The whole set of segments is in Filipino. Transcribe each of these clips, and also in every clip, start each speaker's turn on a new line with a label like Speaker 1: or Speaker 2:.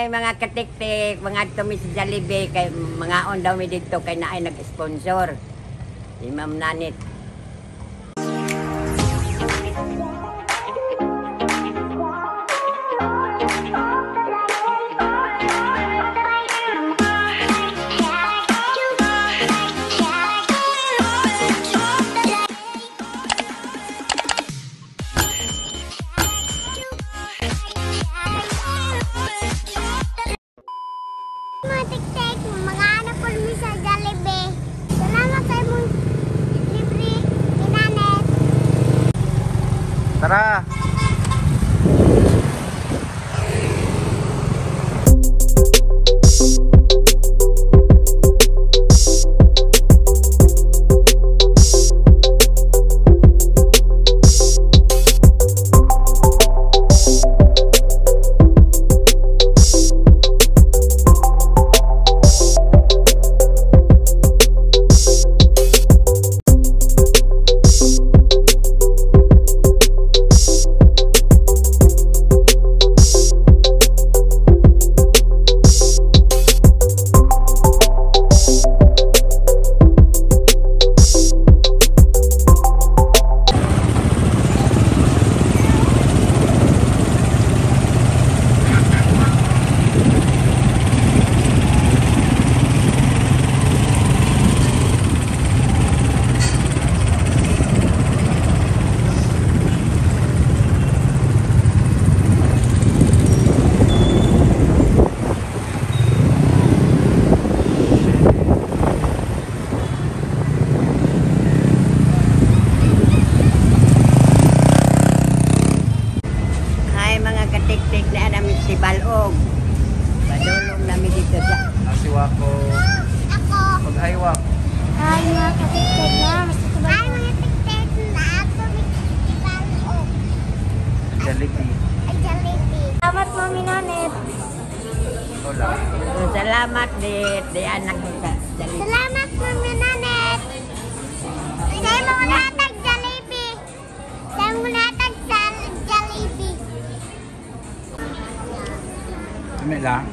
Speaker 1: Hi mga katik-tik, mga tumi sa Jollibee, kay mga on daw mi dito kay naay nag-sponsor. Si Ma'am Nanit.
Speaker 2: Mga anak po mi sa Jollibee. Salamat sa imong libre, Inanet.
Speaker 3: Tara!
Speaker 1: Tik-tik na namin si Balog. Padulong namin dito sa...
Speaker 3: Asiwa ko.
Speaker 2: Ako.
Speaker 3: Mag-hiwak.
Speaker 2: Hi mga katik-tik na. Hi mga tik-tik na. Ako mi Balog.
Speaker 3: Jollibee.
Speaker 2: Ay, Jollibee. Salamat Mami Nanet.
Speaker 3: Hola.
Speaker 1: Salamat di anak ko sa Jollibee.
Speaker 2: Salamat Mami Nanet. Sa imong natag Jollibee. Sa imong natag sa Jollibee.
Speaker 3: Kami lang.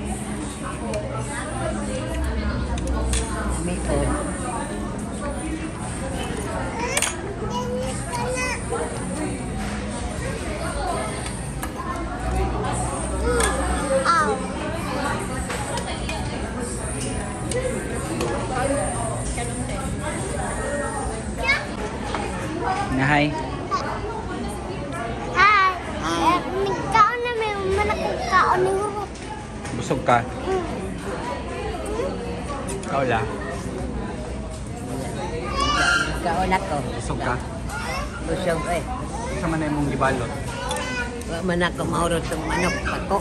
Speaker 1: Mito.
Speaker 3: Hi.
Speaker 2: Hi. Nagkaon na may manakagkaon ni Huro.
Speaker 3: Busog ka? Hola.
Speaker 1: Kaon ako.
Speaker 3: Busog ka?
Speaker 1: Busog eh.
Speaker 3: Sama na yung gibalot.
Speaker 1: Wa man ako mahurot ng manok ako.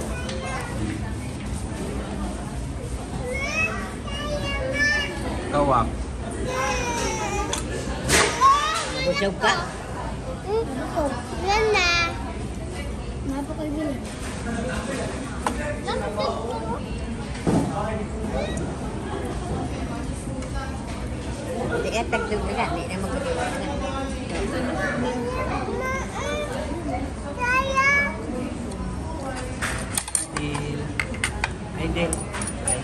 Speaker 3: Kawak.
Speaker 1: Busog ka.
Speaker 2: Yan na. Napakagili.
Speaker 1: Hindi ka tagtog ka. Hindi na magkagawa na. Ay, din. Ay.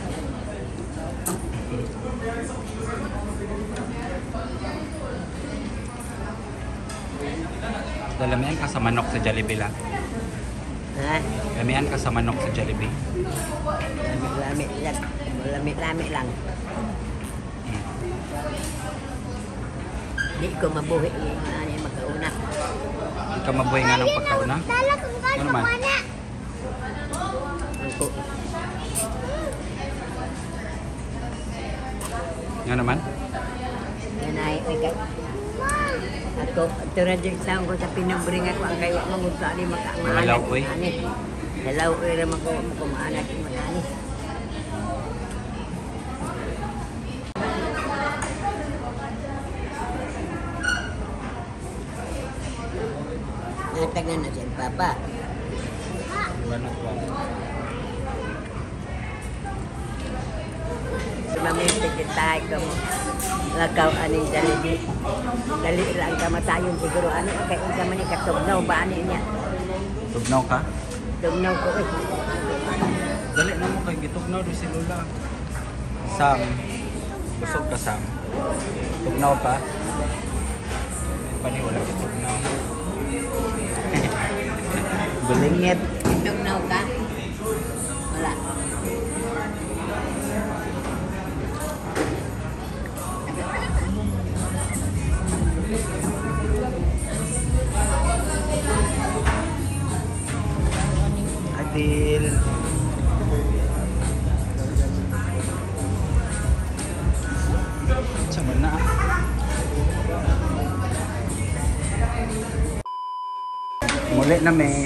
Speaker 3: Dalamihan ka sa manok sa Jollibee lang.
Speaker 1: Ha?
Speaker 3: Dalamihan ka sa manok sa Jollibee.
Speaker 1: Lamit-lamit lang. Lamit-lamit lang. Hindi ko mabuhi yung ano yung magkauna.
Speaker 3: Hindi ka mabuhay nga ng pagkauna. Ano naman?
Speaker 1: Ako.
Speaker 3: Nga naman?
Speaker 1: Yan ay ikaw. Ako, ito na din sa ko sa pinabring ako ang kayo mga ani makamaanak.
Speaker 3: Malaw ko eh.
Speaker 1: Hello, ira mo kumaanak yung ani. Natagan na siya, Papa.
Speaker 3: Manok ba?
Speaker 1: Mamimpi kita ko mo. Lagaw aning Jollibee. Dali lang ka matayon siguro. Ano kay unsa man ikatugnaw ba ani niya?
Speaker 3: Tugnaw ka?
Speaker 1: Tugnaw ko eh.
Speaker 3: Dali na mo kay gitugnaw do si Lola. Sam. Busog ka Sam. Tugnaw pa. Pani wala gitugnaw. Bulingit.
Speaker 1: Tugnaw ka? Wala.
Speaker 3: Adil. Sama na. Muli na me.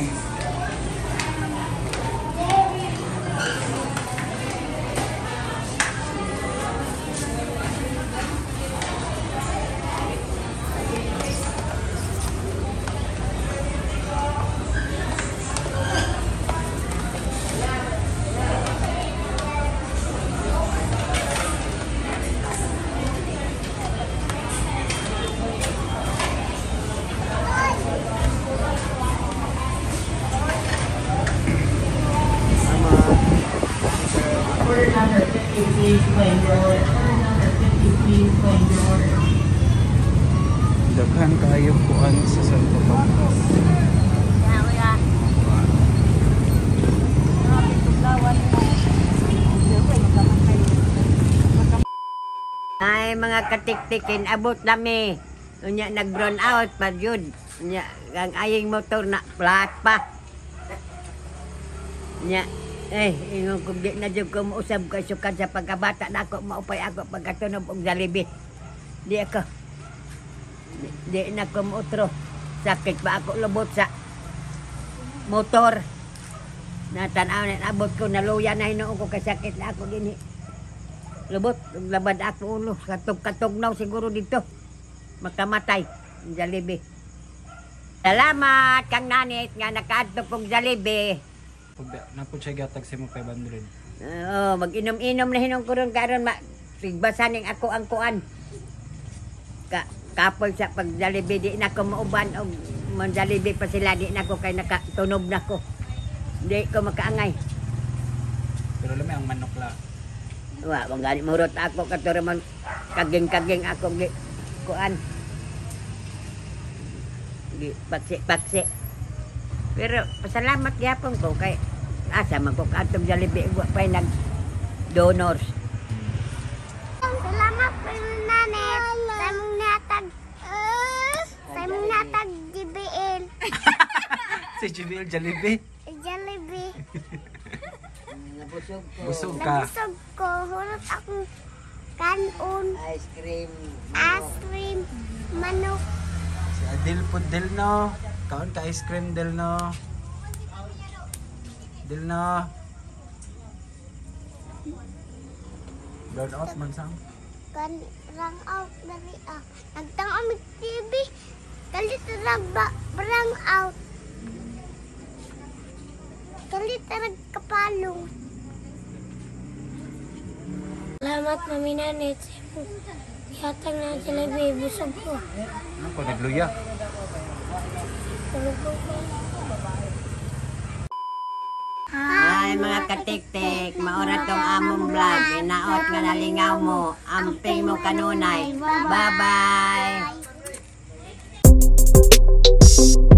Speaker 3: Daghan kayo kuan sa Santo Tomas.
Speaker 1: Ay mga katiktikin, abot nami. Unya nag-brown out pa yun. Unya, ang aying motor na flat pa. Unya, ingon kong di na dyan ko mausab ko sukan sa pagkabata na ako, maupay ako pagkatunog og Jollibee. Di ako. Di na ko mautro. Sakit pa ako lubot sa motor. Natanaw na abot ko, naluya na hinuon ko kasakit na ako din. Lubot, labad ako ulo. Katog-katugnaw siguro dito. Makamatay. Jollibee. Salamat kang nanit nga nakaadto kong Jollibee.
Speaker 3: Napod siya gatag sa mo 500.
Speaker 1: Oo, mag-inom-inom na hinong kurong karon tigbasaning ako ang kuan. Kapol sa pag Jollibee di na ko mauban og man Jollibee pa sila di na ko kay nakatunob na ko. Di ko makaangay.
Speaker 3: Pero lami ang manok la.
Speaker 1: Wa bang gani murot ako katuro man kaging-kaging ako gi kuan. Di paksi-paksi. Pero pasalamat gyapon ko kay asa man ko katong Jollibee wa pa nag donors.
Speaker 2: Salamat po nanay. Sa mong natag GBL.
Speaker 3: Si JBL Jollibee.
Speaker 2: Jollibee.
Speaker 1: Nabusog ko.
Speaker 3: Busog ka.
Speaker 2: Nabusog ko. Hulot akong kanon.
Speaker 1: Ice cream.
Speaker 2: Ice cream. Manok.
Speaker 3: Si Adil po Del no. Kaon ka ice cream Del no. Del no. Blood out man sang.
Speaker 2: Kan rang out dari nagtang amig TV. Kalit rang rang out. Kalit rang kapalong. Salamat Mami Nanit. Yatang na Jollibee. Busog ko.
Speaker 3: Ano ko nagluya?
Speaker 1: Hi mga katik-tik, maura tong among vlog. Inaot nga nalingaw mo. Amping mo kanunay. Bye-bye.